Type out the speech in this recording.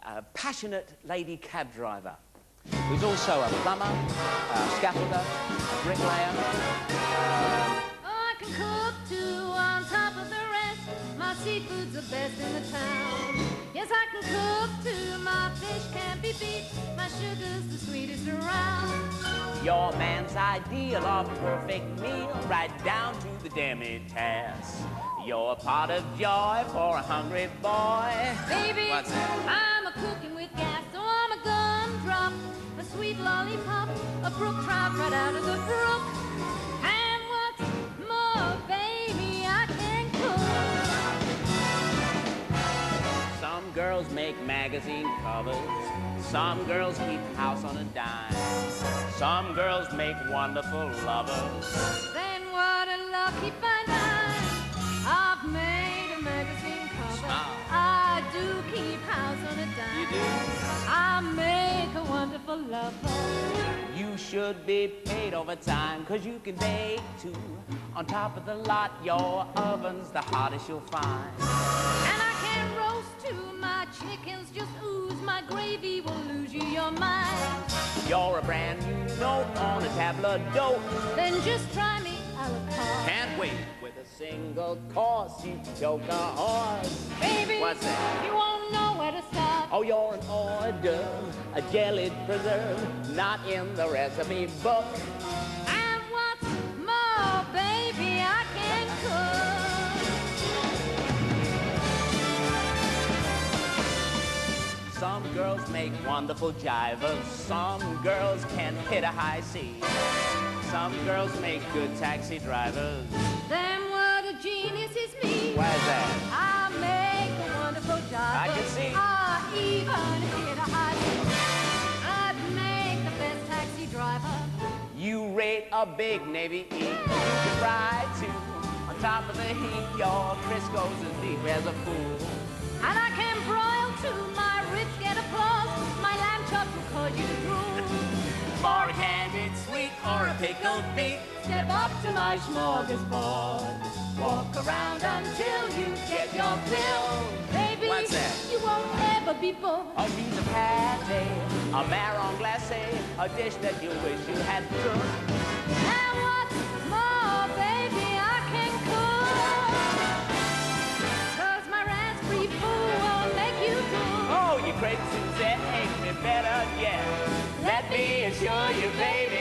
a passionate lady cab driver who's also a plumber, a scaffolder, a bricklayer. I can cook too on top of the rest. My seafood's the best in the town. Yes, I can cook too. My fish can't be beat. My sugar's the sweetest around. Your man's ideal of perfect meal, right down to the demi-tasse. You're a pot of joy for a hungry boy. Baby, what's that? I'm a cooking with gas, so I'm a gumdrop, a sweet lollipop, a brook trout right out of the brook. And what's more, baby, I can cook. Some girls make magazine covers. Some girls keep house on a dime. Some girls make wonderful lovers. Then what a lucky find I've made a magazine cover. I do keep house on a dime. You do? I make a wonderful lover. You should be paid overtime, 'cause you can bake too. On top of the lot, your oven's the hottest you'll find. And I can roast too. My chickens just ooze. My gravy will lose you your mind. You're a brand new note on a tablet dope. Then just try me a la carte. Can't wait. With a single course, you choke a horse. Baby, what's that? You won't know where to start. Oh, you're an hors d'oeuvre, a jellied preserve, not in the recipe book. And what's more, baby, I can cook. Some girls make wonderful jivers. Some girls can hit a high C. Some girls make good taxi drivers. Then what a genius is me. Why's that? I make a wonderful job. I can see. I even hit a high C. I'd make the best taxi driver. You rate a big Navy E. You can ride too. On top of the heat, your Crisco's as deep as a pool. And I can broil too. My ribs get applause. My lamb chops will cause you drool. For a candied sweet or a pickled meat, Step up to my smorgasbord. Walk around until you get your fill. Baby, what's that? You won't ever be bored. A piece of pate, a marron glacé, a dish that you wish you had cooked. And what's more, baby, I can cook. 'Cause my raspberry fool won't make you drool. Oh, you crazy Suzette ain't been better yet. Let me assure you, baby,